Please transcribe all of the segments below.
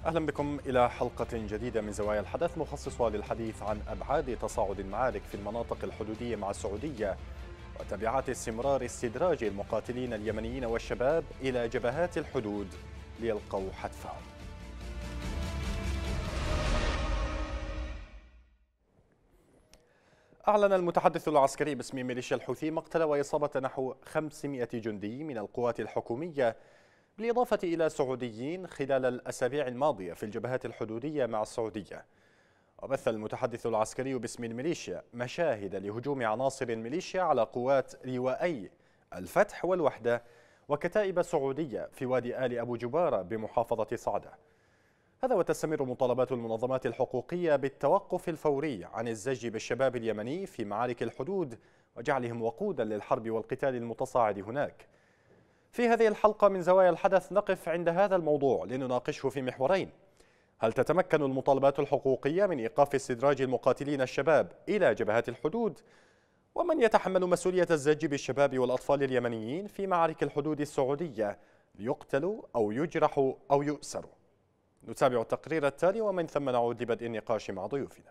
أهلا بكم إلى حلقة جديدة من زوايا الحدث مخصصة للحديث عن أبعاد تصاعد المعارك في المناطق الحدودية مع السعودية وتبعات استمرار استدراج المقاتلين اليمنيين والشباب إلى جبهات الحدود ليلقوا حتفهم. أعلن المتحدث العسكري باسم ميليشيا الحوثي مقتل وإصابة نحو 500 جندي من القوات الحكومية، بالإضافة إلى سعوديين خلال الأسابيع الماضية في الجبهات الحدودية مع السعودية. وبث المتحدث العسكري باسم الميليشيا مشاهد لهجوم عناصر الميليشيا على قوات لواءي الفتح والوحدة وكتائب سعودية في وادي آل أبو جبارة بمحافظة صعدة. هذا وتستمر مطالبات المنظمات الحقوقية بالتوقف الفوري عن الزج بالشباب اليمني في معارك الحدود وجعلهم وقودا للحرب والقتال المتصاعد هناك. في هذه الحلقة من زوايا الحدث نقف عند هذا الموضوع لنناقشه في محورين: هل تتمكن المطالبات الحقوقية من إيقاف استدراج المقاتلين الشباب إلى جبهات الحدود؟ ومن يتحمل مسؤولية الزج بالشباب والأطفال اليمنيين في معارك الحدود السعودية ليقتلوا أو يجرحوا أو يؤسروا؟ نتابع التقرير التالي ومن ثم نعود لبدء النقاش مع ضيوفنا.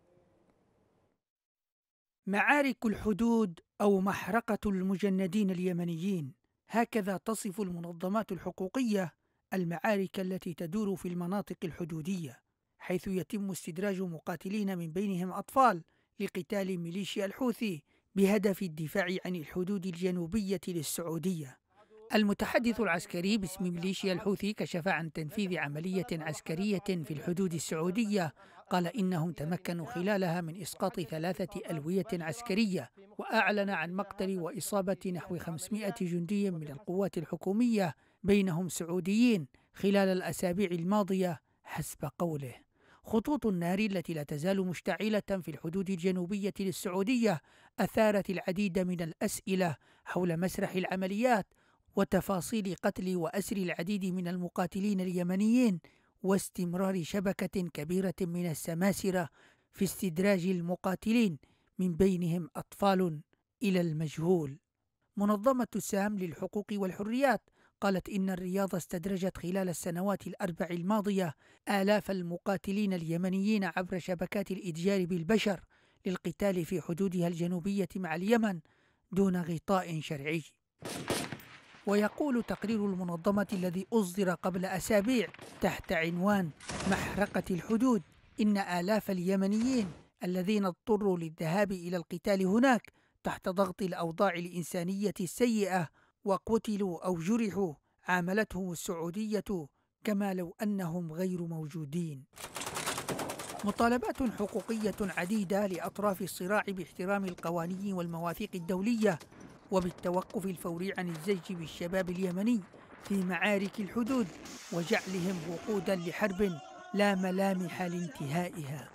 معارك الحدود أو محرقة المجندين اليمنيين، هكذا تصف المنظمات الحقوقية المعارك التي تدور في المناطق الحدودية، حيث يتم استدراج مقاتلين من بينهم أطفال لقتال ميليشيا الحوثي بهدف الدفاع عن الحدود الجنوبية للسعودية. المتحدث العسكري باسم ميليشيا الحوثي كشف عن تنفيذ عملية عسكرية في الحدود السعودية، قال إنهم تمكنوا خلالها من إسقاط 3 ألوية عسكرية، وأعلن عن مقتل وإصابة نحو 500 جندي من القوات الحكومية بينهم سعوديين خلال الأسابيع الماضية حسب قوله. خطوط النار التي لا تزال مشتعلة في الحدود الجنوبية للسعودية أثارت العديد من الأسئلة حول مسرح العمليات وتفاصيل قتل وأسر العديد من المقاتلين اليمنيين، واستمرار شبكة كبيرة من السماسرة في استدراج المقاتلين من بينهم أطفال إلى المجهول. منظمة سام للحقوق والحريات قالت إن الرياض استدرجت خلال السنوات ال4 الماضية آلاف المقاتلين اليمنيين عبر شبكات الإتجار بالبشر للقتال في حدودها الجنوبية مع اليمن دون غطاء شرعي. ويقول تقرير المنظمة الذي أصدر قبل أسابيع تحت عنوان محرقة الحدود إن آلاف اليمنيين الذين اضطروا للذهاب إلى القتال هناك تحت ضغط الأوضاع الإنسانية السيئة وقتلوا أو جرحوا عاملتهم السعودية كما لو أنهم غير موجودين. مطالبات حقوقية عديدة لأطراف الصراع باحترام القوانين والمواثيق الدولية وبالتوقف الفوري عن الزج بالشباب اليمني في معارك الحدود وجعلهم وقودا لحرب لا ملامح لانتهائها.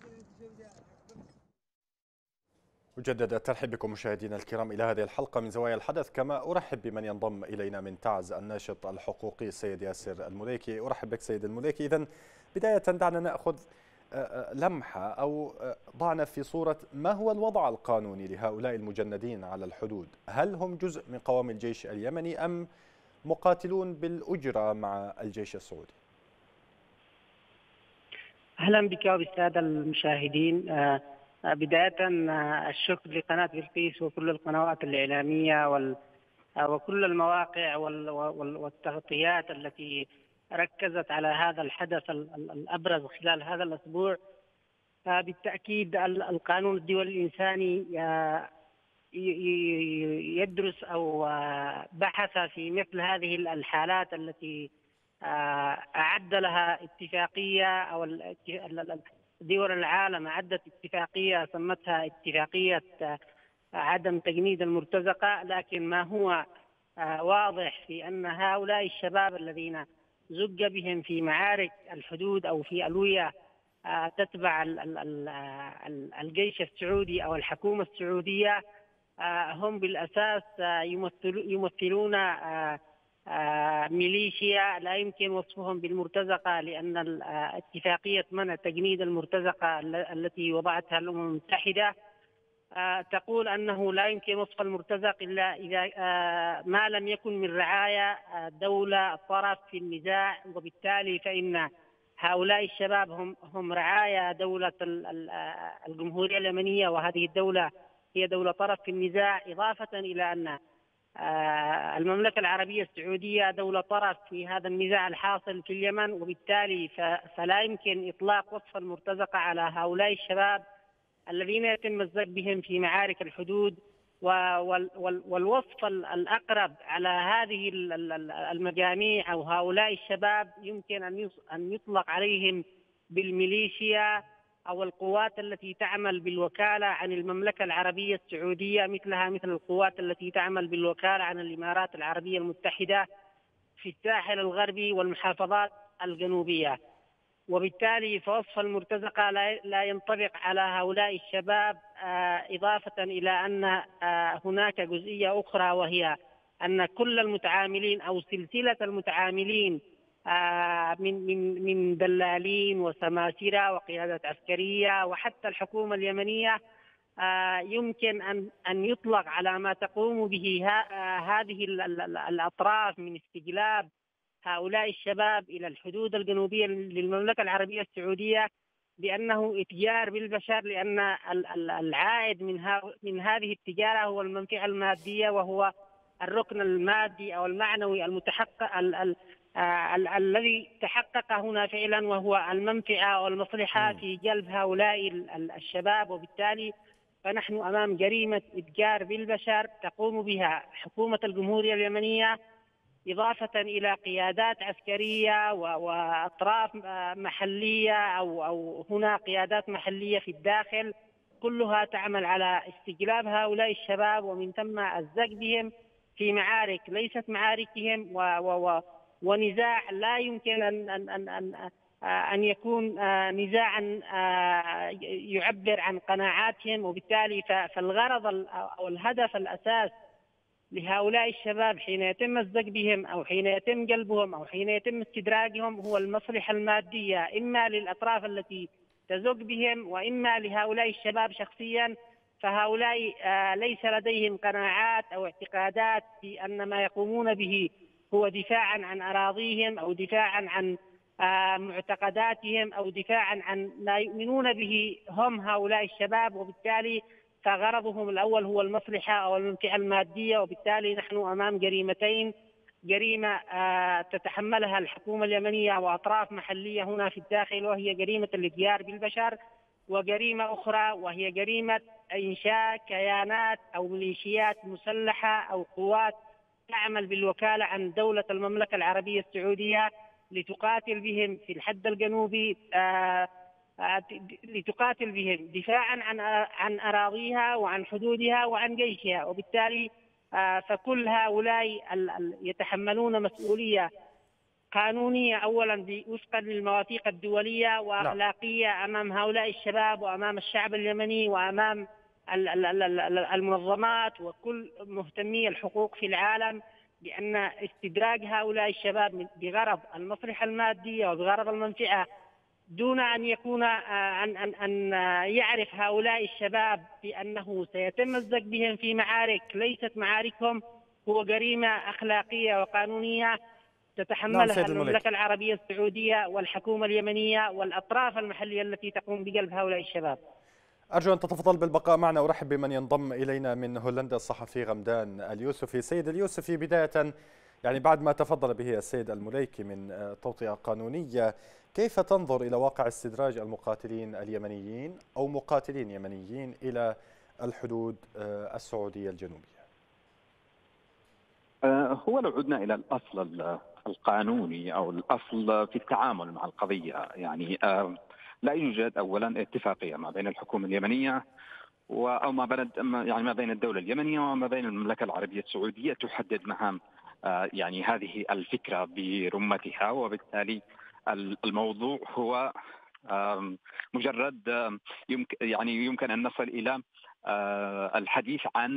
أجدد الترحيب بكم مشاهدينا الكرام إلى هذه الحلقة من زوايا الحدث، كما أرحب بمن ينضم إلينا من تعز الناشط الحقوقي السيد ياسر المليكي. أرحب بك سيد المليكي. إذن بداية دعنا نأخذ لمحة أو ضعنا في صورة ما هو الوضع القانوني لهؤلاء المجندين على الحدود؟ هل هم جزء من قوام الجيش اليمني أم مقاتلون بالأجرة مع الجيش السعودي؟ أهلا بك وبالسادة المشاهدين. بداية الشكر لقناة بلقيس وكل القنوات الإعلامية وكل المواقع والتغطيات التي ركزت على هذا الحدث الأبرز خلال هذا الأسبوع. بالتأكيد القانون الدولي الإنساني يدرس أو بحث في مثل هذه الحالات التي أعد لها اتفاقية، أو دول العالم أعدت اتفاقية سمتها اتفاقية عدم تجنيد المرتزقة. لكن ما هو واضح في أن هؤلاء الشباب الذين زج بهم في معارك الحدود أو في ألوية تتبع الجيش السعودي أو الحكومة السعودية هم بالأساس يمثلون ميليشيا لا يمكن وصفهم بالمرتزقة، لأن اتفاقية منع تجنيد المرتزقة التي وضعتها الأمم المتحدة تقول أنه لا يمكن وصف المرتزق إلا إذا ما لم يكن من رعايا دولة طرف في النزاع، وبالتالي فإن هؤلاء الشباب هم رعايا دولة الجمهورية اليمنية، وهذه الدولة هي دولة طرف في النزاع، إضافة إلى أن المملكة العربية السعودية دولة طرف في هذا النزاع الحاصل في اليمن، وبالتالي فلا يمكن إطلاق وصف المرتزقة على هؤلاء الشباب الذين يتم الزج بهم في معارك الحدود. والوصف الأقرب على هذه المجاميع أو هؤلاء الشباب يمكن أن يطلق عليهم بالميليشيا أو القوات التي تعمل بالوكالة عن المملكة العربية السعودية، مثل القوات التي تعمل بالوكالة عن الإمارات العربية المتحدة في الساحل الغربي والمحافظات الجنوبية. وبالتالي فوصف المرتزقة لا ينطبق على هؤلاء الشباب، إضافة إلى أن هناك جزئية أخرى، وهي أن كل المتعاملين أو سلسلة المتعاملين من دلالين وسماسرة وقيادات عسكرية وحتى الحكومة اليمنية يمكن أن يطلق على ما تقوم به هذه الأطراف من استجلاب هؤلاء الشباب إلى الحدود الجنوبية للمملكة العربية السعودية بأنه إتجار بالبشر، لأن العائد من هذه التجارة هو المنفعة المادية، وهو الركن المادي أو المعنوي المتحقق الذي تحقق هنا فعلا، وهو المنفعة والمصلحة في جلب هؤلاء الشباب. وبالتالي فنحن أمام جريمة إتجار بالبشر تقوم بها حكومة الجمهورية اليمنية، إضافة إلى قيادات عسكرية وأطراف محلية أو هنا قيادات محلية في الداخل، كلها تعمل على استجلاب هؤلاء الشباب ومن ثم الزج بهم في معارك ليست معاركهم، ونزاع لا يمكن أن يكون نزاعا يعبر عن قناعاتهم. وبالتالي فالغرض أو الهدف الأساس لهؤلاء الشباب حين يتم الزج بهم أو حين يتم جلبهم أو حين يتم استدراجهم هو المصلحة المادية، إما للأطراف التي تزج بهم وإما لهؤلاء الشباب شخصيا. فهؤلاء ليس لديهم قناعات أو اعتقادات في أن ما يقومون به هو دفاعا عن أراضيهم أو دفاعا عن معتقداتهم أو دفاعا عن ما يؤمنون به هم هؤلاء الشباب، وبالتالي فغرضهم الأول هو المصلحة أو المنفعة المادية. وبالتالي نحن أمام جريمتين، جريمة تتحملها الحكومة اليمنية وأطراف محلية هنا في الداخل، وهي جريمة الإتجار بالبشر، وجريمة أخرى وهي جريمة إنشاء كيانات أو ميليشيات مسلحة أو قوات تعمل بالوكالة عن دولة المملكة العربية السعودية لتقاتل بهم في الحد الجنوبي، لتقاتل بهم دفاعا عن أراضيها وعن حدودها وعن جيشها. وبالتالي فكل هؤلاء يتحملون مسؤولية قانونية أولا وفقا للمواثيق الدولية وأخلاقية أمام هؤلاء الشباب وأمام الشعب اليمني وأمام المنظمات وكل مهتمي الحقوق في العالم، بأن استدراج هؤلاء الشباب بغرض المصلحة المادية وبغرض المنفعة دون أن يكون أن يعرف هؤلاء الشباب بأنه سيتم الزج بهم في معارك ليست معاركهم هو جريمة أخلاقية وقانونية تتحملها المملكة العربية السعودية والحكومة اليمنية والأطراف المحلية التي تقوم بجلب هؤلاء الشباب. أرجو أن تتفضل بالبقاء معنا. أرحب بمن ينضم إلينا من هولندا الصحفي غمدان اليوسفي. سيد اليوسفي، بداية يعني بعد ما تفضل به السيد المليكي من توطئة قانونية، كيف تنظر إلى واقع استدراج المقاتلين اليمنيين أو مقاتلين يمنيين إلى الحدود السعودية الجنوبية؟ هو لو عدنا إلى الأصل القانوني أو الأصل في التعامل مع القضية، يعني لا يوجد أولا اتفاقية ما بين الحكومة اليمنية أو ما بين الدولة اليمنية وما بين المملكة العربية السعودية تحدد مهام يعني هذه الفكرة برمتها. وبالتالي الموضوع هو مجرد يمكن أن نصل إلى الحديث عن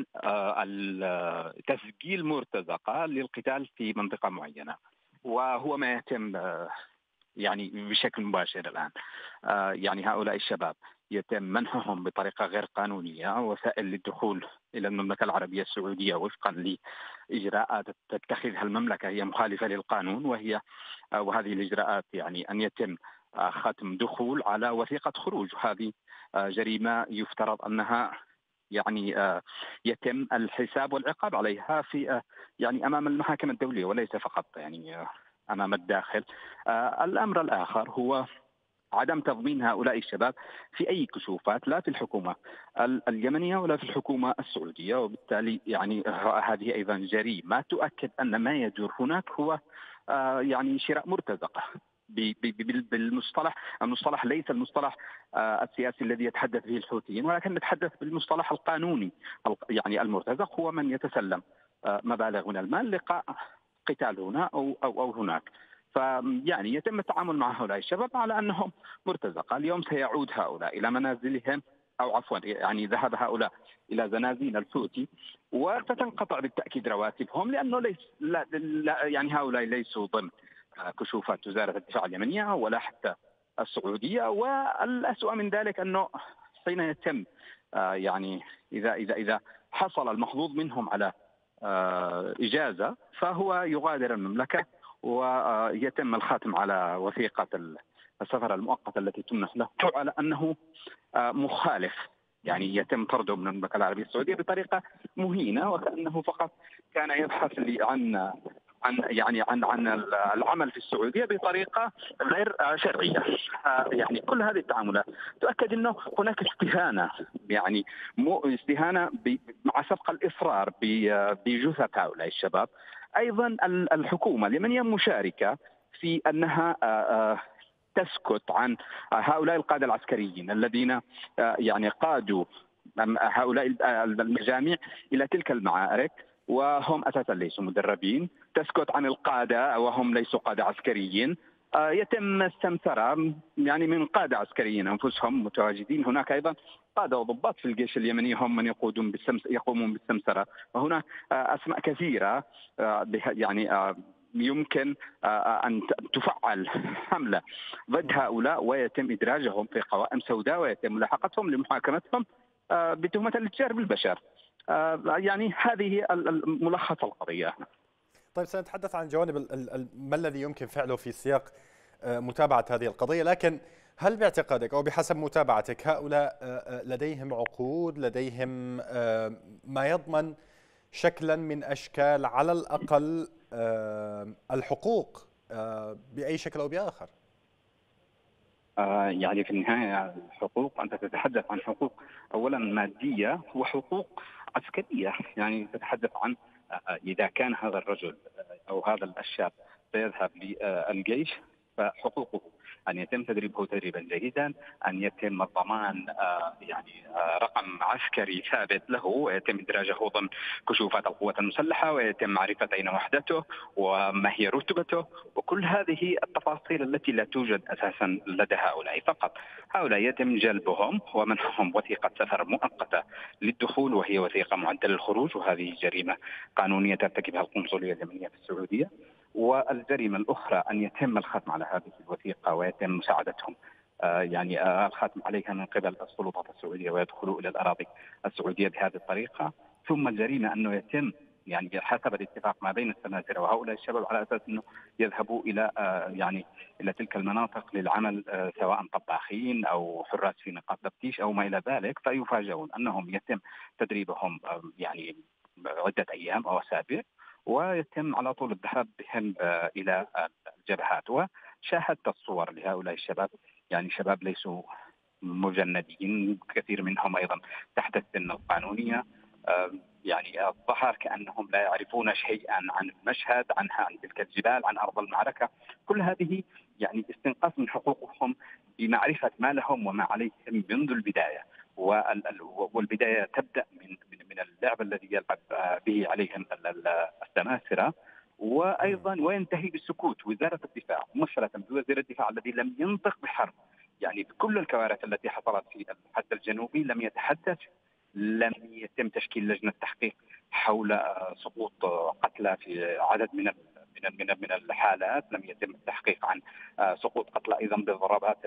تسجيل مرتزقة للقتال في منطقة معينة، وهو ما يتم يعني بشكل مباشر الآن. يعني هؤلاء الشباب يتم منحهم بطريقة غير قانونية وسائل للدخول إلى المملكة العربية السعودية وفقا لإجراءات تتخذها المملكة هي مخالفة للقانون، وهذه الإجراءات يعني أن يتم ختم دخول على وثيقة خروج. وهذه جريمة يفترض أنها يعني يتم الحساب والعقاب عليها في يعني أمام المحاكم الدولية وليس فقط يعني أمام الداخل. الأمر الآخر هو عدم تضمين هؤلاء الشباب في أي كشوفات، لا في الحكومة اليمنية ولا في الحكومة السعودية، وبالتالي يعني هذه أيضا جريمة تؤكد أن ما يجر هناك هو يعني شراء مرتزقة بالمصطلح. المصطلح ليس المصطلح السياسي الذي يتحدث به الحوثيين، ولكن نتحدث بالمصطلح القانوني. يعني المرتزق هو من يتسلم مبالغ من المال لقتال هنا أو هناك. فيعني يتم التعامل مع هؤلاء الشباب على أنهم مرتزقة. اليوم سيعود هؤلاء إلى منازلهم، أو عفوا يعني ذهب هؤلاء إلى زنازين الحوثي، وستنقطع بالتأكيد رواتبهم، لأنه لا يعني هؤلاء ليسوا ضمن كشوفات وزارة الدفاع اليمنية ولا حتى السعودية. والأسوأ من ذلك أنه حين يتم يعني إذا حصل المحظوظ منهم على إجازة فهو يغادر المملكة ويتم الختم على وثيقة السفر المؤقتة التي تمنح له على أنه مخالف. يعني يتم طرده من المملكة العربية السعودية بطريقة مهينة، وكأنه فقط كان يبحث عن العمل في السعودية بطريقة غير شرعية. يعني كل هذه التعاملات تؤكد أنه هناك استهانة، يعني استهانة مع سبق الإصرار بجثث هؤلاء الشباب. أيضا الحكومة اليمنية مشاركة في أنها تسكت عن هؤلاء القادة العسكريين الذين يعني قادوا هؤلاء المجاميع إلى تلك المعارك، وهم أساسا ليسوا مدربين. تسكت عن القادة وهم ليسوا قادة عسكريين. يتم السمسرة يعني من قادة عسكريين أنفسهم متواجدين هناك. أيضا قادة وضباط في الجيش اليمني هم من يقومون بالسمسرة. وهناك أسماء كثيرة يعني يمكن أن تفعل حملة ضد هؤلاء ويتم إدراجهم في قوائم سوداء ويتم ملاحقتهم لمحاكمتهم بتهمة الاتجار بالبشر. يعني هذه ملخص القضية. طيب سنتحدث عن جوانب ما الذي يمكن فعله في سياق متابعة هذه القضية، لكن هل باعتقادك أو بحسب متابعتك هؤلاء لديهم عقود، لديهم ما يضمن شكلا من أشكال على الأقل الحقوق بأي شكل أو بآخر؟ يعني في النهاية الحقوق، أنت تتحدث عن حقوق أولا مادية وحقوق عسكرية. يعني تتحدث عن إذا كان هذا الرجل أو هذا الشاب سيذهب للجيش فحقوقه أن يتم تدريبه تدريبا جيدا، أن يتم الضمان يعني رقم عسكري ثابت له، ويتم إدراجه ضمن كشوفات القوات المسلحة، ويتم معرفة أين وحدته وما هي رتبته، وكل هذه التفاصيل التي لا توجد أساسا لدى هؤلاء. فقط هؤلاء يتم جلبهم ومنحهم وثيقة سفر مؤقتة للدخول، وهي وثيقة معدة للخروج، وهذه جريمة قانونية ترتكبها القنصلية اليمنية في السعودية. والجريمة الأخرى أن يتم الختم على هذه الوثيقة ويتم مساعدتهم يعني الختم عليها من قبل السلطات السعودية ويدخلوا إلى الأراضي السعودية بهذه الطريقة. ثم الجريمة أنه يتم يعني حسب الاتفاق ما بين السماسرة وهؤلاء الشباب على أساس أنه يذهبوا إلى يعني إلى تلك المناطق للعمل سواء طباخين أو حراس في نقاط تفتيش أو ما إلى ذلك، فيفاجئون أنهم يتم تدريبهم يعني عدة أيام أو أسابيع، ويتم على طول الذهاب بهم إلى الجبهات. وشاهدت الصور لهؤلاء الشباب، يعني شباب ليسوا مجندين، كثير منهم أيضا تحت السن القانونية. يعني الظهر كأنهم لا يعرفون شيئا عن المشهد، عن تلك الجبال، عن أرض المعركة. كل هذه يعني استنقاص من حقوقهم بمعرفة ما لهم وما عليهم منذ البداية. والبداية تبدأ من اللعب الذي يلعب به عليهم السماسرة، وأيضا وينتهي بالسكوت. وزارة الدفاع ممثلة بوزير الدفاع الذي لم ينطق بحرف، يعني بكل الكوارث التي حصلت في الحد الجنوبي لم يتحدث، لم يتم تشكيل لجنة تحقيق حول سقوط قتلى في عدد من الحالات، لم يتم التحقيق عن سقوط قتلى أيضا بضربات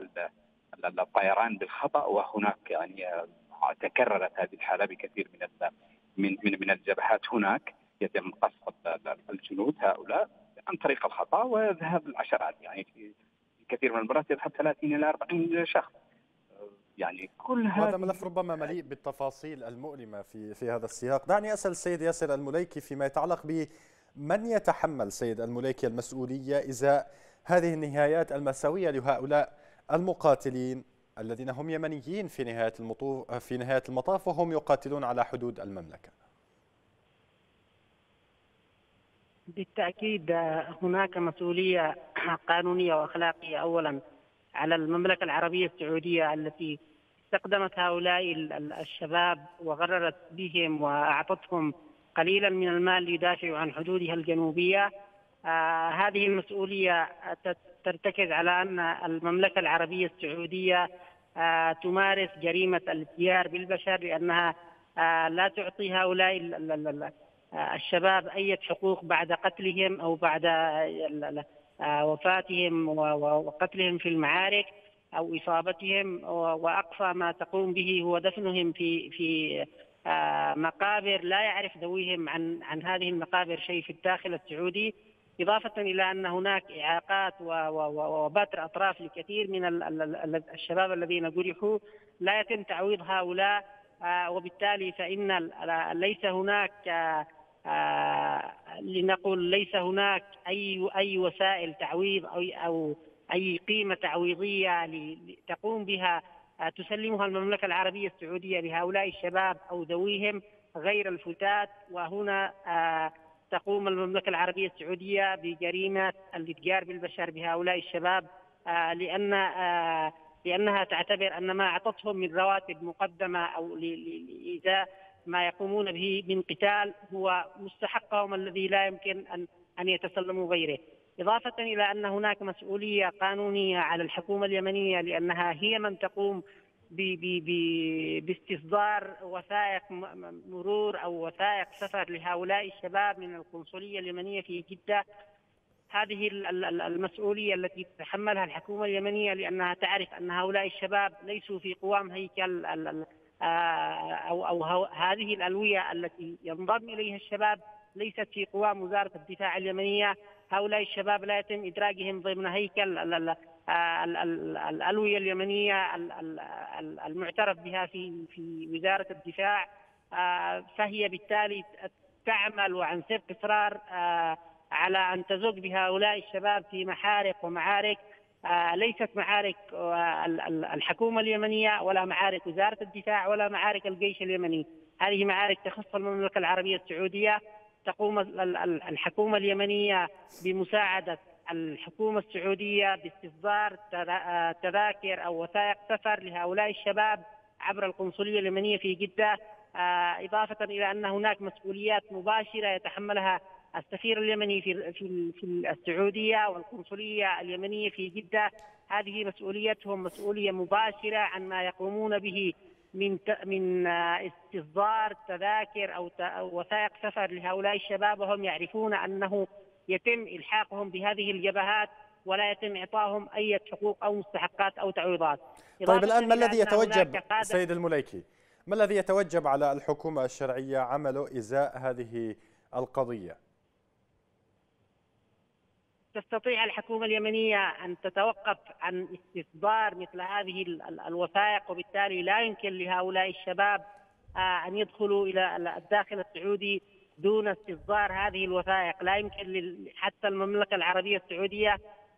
الطيران بالخطأ. وهناك يعني تكررت هذه الحالة بكثير من الجبهات. هناك يتم قصف الجنود هؤلاء عن طريق الخطأ وذهاب العشرات يعني في كثير من المرات يذهب 30 إلى 40 شخص. يعني كل وهذا ملف ربما مليء بالتفاصيل المؤلمة في هذا السياق. دعني أسأل السيد ياسر المليكي فيما يتعلق بمن يتحمل سيد المليكي المسؤولية إزاء هذه النهايات المأساوية لهؤلاء المقاتلين الذين هم يمنيين في نهاية المطاف وهم يقاتلون على حدود المملكة. بالتأكيد هناك مسؤولية قانونية وأخلاقية أولا على المملكة العربية السعودية التي استخدمت هؤلاء الشباب وغررت بهم وأعطتهم قليلا من المال ليدافعوا عن حدودها الجنوبية. هذه المسؤولية ترتكز على أن المملكة العربية السعودية تمارس جريمة الاتيار بالبشر، لأنها لا تعطي هؤلاء الشباب أي حقوق بعد قتلهم أو بعد وفاتهم وقتلهم في المعارك أو إصابتهم، وأقصى ما تقوم به هو دفنهم في مقابر لا يعرف ذويهم عن هذه المقابر شيء في الداخل السعودي، إضافة إلى أن هناك إعاقات وبتر أطراف لكثير من الشباب الذين جرحوا لا يتم تعويض هؤلاء. وبالتالي فإن ليس هناك لنقول ليس هناك أي وسائل تعويض أو أي قيمة تعويضية تقوم بها تسلمها المملكة العربية السعودية لهؤلاء الشباب أو ذويهم غير الفتات. وهنا تقوم المملكة العربية السعودية بجريمة الاتجار بالبشر بهؤلاء الشباب، لأنها تعتبر أن ما أعطتهم من رواتب مقدمة أو لإيذاء ما يقومون به من قتال هو مستحقهم الذي لا يمكن أن يتسلموا غيره. إضافة إلى أن هناك مسؤولية قانونية على الحكومة اليمنية، لأنها هي من تقوم باستصدار وثائق مرور أو وثائق سفر لهؤلاء الشباب من القنصلية اليمنية في جدة. هذه المسؤولية التي تتحملها الحكومة اليمنية، لأنها تعرف أن هؤلاء الشباب ليسوا في قوام هيكل أو هذه الألوية التي ينضم إليها الشباب ليست في قوام وزارة الدفاع اليمنية. هؤلاء الشباب لا يتم إدراجهم ضمن هيكل الألوية اليمنية المعترف بها في وزارة الدفاع، فهي بالتالي تعمل وعن سبق إصرار على أن تزج بهؤلاء الشباب في محارق ومعارك ليست معارك الحكومة اليمنية ولا معارك وزارة الدفاع ولا معارك الجيش اليمني. هذه معارك تخص المملكة العربية السعودية. تقوم الحكومة اليمنية بمساعدة الحكومة السعودية باستصدار تذاكر أو وثائق سفر لهؤلاء الشباب عبر القنصلية اليمنية في جدة، إضافة إلى أن هناك مسؤوليات مباشرة يتحملها السفير اليمني في السعودية والقنصلية اليمنية في جدة. هذه مسؤوليتهم مسؤولية مباشرة عن ما يقومون به من استصدار تذاكر أو وثائق سفر لهؤلاء الشباب، وهم يعرفون أنه يتم إلحاقهم بهذه الجبهات ولا يتم إعطائهم أي حقوق أو مستحقات أو تعويضات. طيب الآن ما الذي يتوجب سيد المليكي؟ ما الذي يتوجب على الحكومة الشرعية عمله إزاء هذه القضية؟ تستطيع الحكومة اليمنية أن تتوقف عن استصدار مثل هذه الوثائق، وبالتالي لا يمكن لهؤلاء الشباب أن يدخلوا إلى الداخل السعودي دون استصدار هذه الوثائق. لا يمكن حتى المملكة العربية السعودية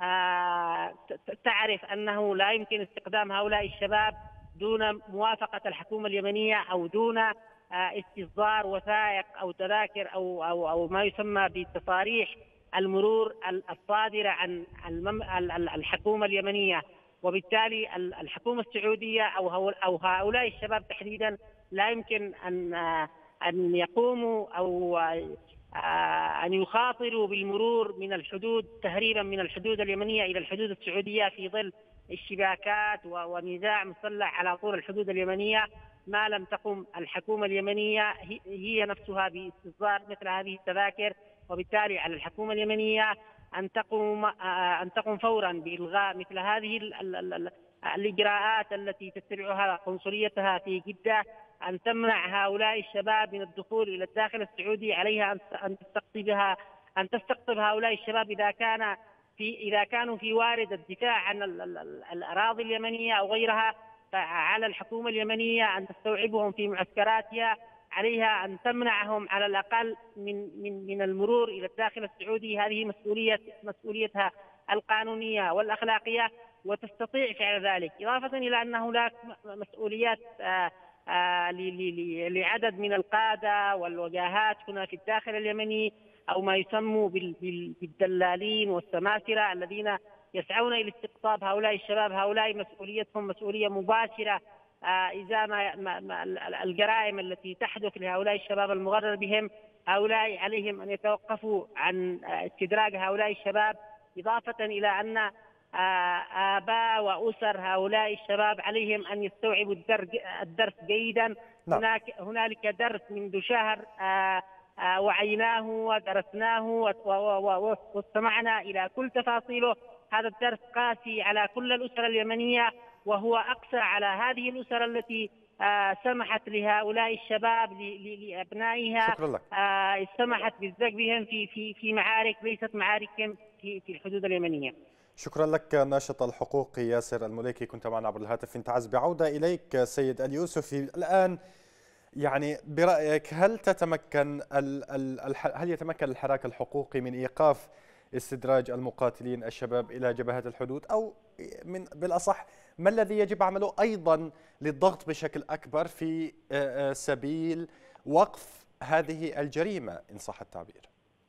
تعرف أنه لا يمكن استخدام هؤلاء الشباب دون موافقة الحكومة اليمنية أو دون استصدار وثائق أو تذاكر أو ما يسمى بتصاريح المرور الصادرة عن الحكومة اليمنية. وبالتالي الحكومة السعودية أو هؤلاء الشباب تحديدا لا يمكن أن يقوموا أو أن يخاطروا بالمرور من الحدود تهريبا من الحدود اليمنية إلى الحدود السعودية في ظل اشتباكات ونزاع مسلح على طول الحدود اليمنية، ما لم تقم الحكومة اليمنية هي نفسها باستصدار مثل هذه التذاكر. وبالتالي على الحكومة اليمنية أن تقوم فورا بإلغاء مثل هذه الإجراءات التي تتبعها قنصليتها في جدة، أن تمنع هؤلاء الشباب من الدخول إلى الداخل السعودي. عليها أن تستقطب هؤلاء الشباب إذا كان إذا كانوا في وارد الدفاع عن الأراضي اليمنية أو غيرها، فعلى الحكومة اليمنية أن تستوعبهم في معسكراتها، عليها أن تمنعهم على الأقل من المرور إلى الداخل السعودي. هذه مسؤوليتها القانونية والأخلاقية، وتستطيع فعل ذلك. إضافة إلى أن هناك مسؤوليات لعدد من القادة والوجهات هنا في الداخل اليمني، أو ما يسمى بالدلالين والسماسرة الذين يسعون إلى استقطاب هؤلاء الشباب. هؤلاء مسؤوليتهم مسؤولية مباشرة إذا ما الجرائم التي تحدث لهؤلاء الشباب المغرر بهم. هؤلاء عليهم أن يتوقفوا عن استدراج هؤلاء الشباب، إضافة إلى أن آباء وأسر هؤلاء الشباب عليهم أن يستوعبوا الدرس جيدا. نعم. هنالك درس منذ شهر وعيناه ودرسناه واستمعنا إلى كل تفاصيله. هذا الدرس قاسي على كل الأسر اليمنية، وهو أقسى على هذه الأسر التي سمحت لهؤلاء الشباب لأبنائها، سمحت بالزج بهم في معارك ليست معارك في الحدود اليمنية. شكرا لك ناشط الحقوقي ياسر المليكي، كنت معنا عبر الهاتف من تعز. بعودة إليك سيد اليوسفي الآن، يعني برأيك هل يتمكن الحراك الحقوقي من إيقاف استدراج المقاتلين الشباب إلى جبهات الحدود، أو بالأصح ما الذي يجب عمله أيضا للضغط بشكل أكبر في سبيل وقف هذه الجريمة إن صح التعبير؟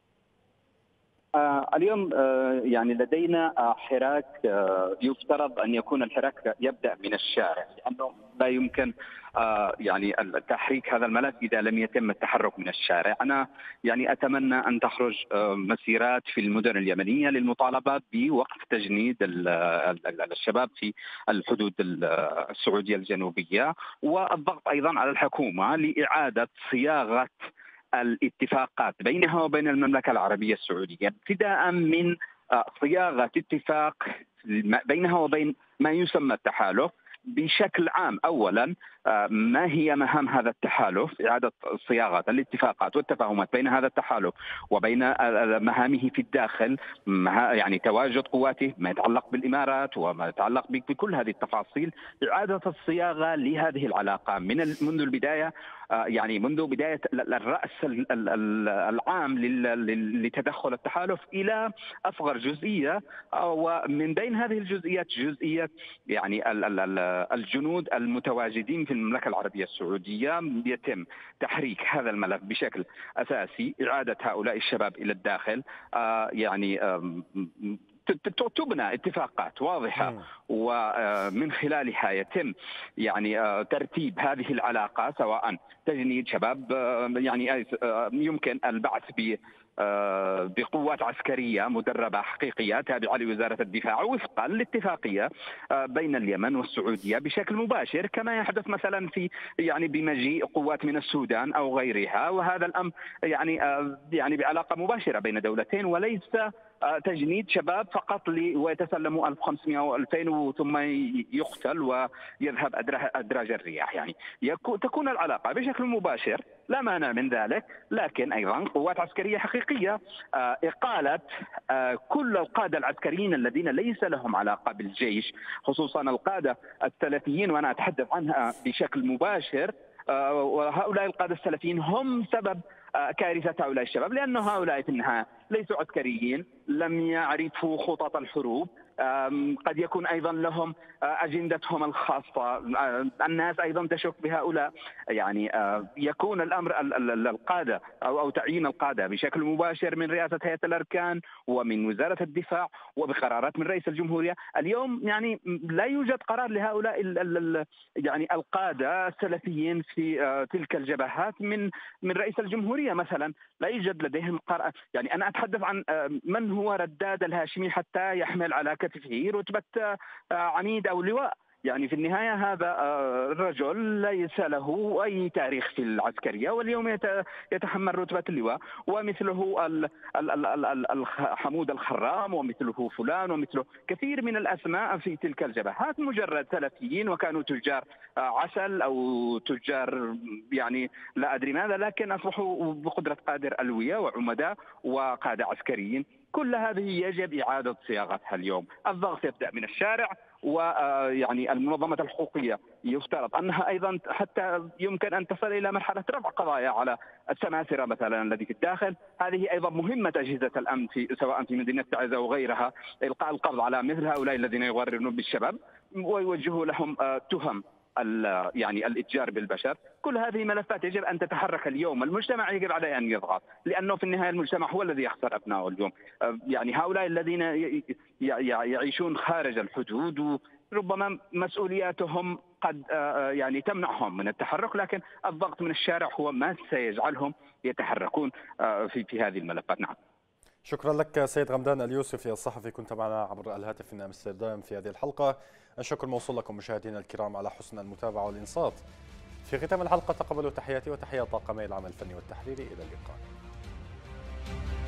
اليوم يعني لدينا حراك يفترض أن يكون الحراك يبدأ من الشارع، لأنه لا يمكن يعني تحريك هذا الملف إذا لم يتم التحرك من الشارع. أنا يعني أتمنى أن تخرج مسيرات في المدن اليمنية للمطالبة بوقف تجنيد الشباب في الحدود السعودية الجنوبية، والضغط أيضا على الحكومة لإعادة صياغة الاتفاقات بينها وبين المملكة العربية السعودية، ابتداء من صياغة اتفاق بينها وبين ما يسمى التحالف بشكل عام. أولا، ما هي مهام هذا التحالف؟ إعادة صياغة الاتفاقات والتفاهمات بين هذا التحالف وبين مهامه في الداخل، يعني تواجد قواته، ما يتعلق بالإمارات وما يتعلق بكل هذه التفاصيل. إعادة الصياغة لهذه العلاقة منذ البداية، يعني منذ بداية الرأس العام لتدخل التحالف إلى أصغر جزئية، ومن بين هذه الجزئيات جزئية يعني الجنود المتواجدين في المملكة العربية السعودية. يتم تحريك هذا الملف بشكل أساسي، إعادة هؤلاء الشباب إلى الداخل، يعني تبنى اتفاقات واضحة ومن خلالها يتم يعني ترتيب هذه العلاقة، سواء تجنيد شباب يعني يمكن البعث بقوات عسكرية مدربة حقيقية تابعة لوزارة الدفاع وفقا للاتفاقية بين اليمن والسعودية بشكل مباشر، كما يحدث مثلا في يعني بمجيء قوات من السودان أو غيرها. وهذا الأمر يعني بعلاقة مباشرة بين دولتين، وليس تجنيد شباب فقط ويتسلموا 1500 أو 2000 ثم يقتل ويذهب أدراج الرياح. يعني تكون العلاقة بشكل مباشر، لا مانع من ذلك، لكن أيضا قوات عسكرية حقيقية، إقالة كل القادة العسكريين الذين ليس لهم علاقة بالجيش، خصوصا القادة السلفيين، وأنا أتحدث عنها بشكل مباشر. وهؤلاء القادة السلفيين هم سبب كارثة هؤلاء الشباب، لأن هؤلاء في النهاية ليسوا عسكريين، لم يعرفوا خطط الحروب، قد يكون أيضا لهم أجندتهم الخاصة. الناس أيضا تشك بهؤلاء. يعني يكون الأمر القادة أو تعيين القادة بشكل مباشر من رئاسة هيئة الأركان ومن وزارة الدفاع وبقرارات من رئيس الجمهورية. اليوم يعني لا يوجد قرار لهؤلاء يعني القادة السلفيين في تلك الجبهات من رئيس الجمهورية مثلا، لا يوجد لديهم قرار. يعني أنا أتحدث عن من هو رداد الهاشمي حتى يحمل على كتفه رتبة عميد أو لواء. يعني في النهاية هذا الرجل ليس له أي تاريخ في العسكرية، واليوم يتحمل رتبة اللواء، ومثله حمود الخرام، ومثله فلان، ومثله كثير من الأسماء في تلك الجبهات مجرد سلفيين، وكانوا تجار عسل أو تجار يعني لا أدري ماذا، لكن أصبحوا بقدرة قادر ألوية وعمداء وقادة عسكريين. كل هذه يجب إعادة صياغتها اليوم. الضغط يبدأ من الشارع، ويعني المنظمات الحقوقية يفترض أنها أيضا حتى يمكن أن تصل إلى مرحلة رفع قضايا على السماسرة مثلا الذي في الداخل. هذه أيضا مهمة أجهزة الأمن سواء في مدينة تعز أو غيرها، إلقاء القبض على مثل هؤلاء الذين يغررون بالشباب ويوجهوا لهم تهم يعني الاتجار بالبشر. كل هذه ملفات يجب ان تتحرك اليوم. المجتمع يجب عليه ان يضغط، لانه في النهايه المجتمع هو الذي يخسر ابنائه اليوم. يعني هؤلاء الذين يعيشون خارج الحدود ربما مسؤولياتهم قد يعني تمنعهم من التحرك، لكن الضغط من الشارع هو ما سيجعلهم يتحركون في هذه الملفات. نعم. شكرا لك سيد غمدان اليوسفي الصحفي، كنت معنا عبر الهاتف من امستردام في هذه الحلقة. الشكر موصول لكم مشاهدينا الكرام على حسن المتابعة والإنصات. في ختام الحلقة تقبلوا تحياتي وتحيات طاقمي العمل الفني والتحريري. إلى اللقاء.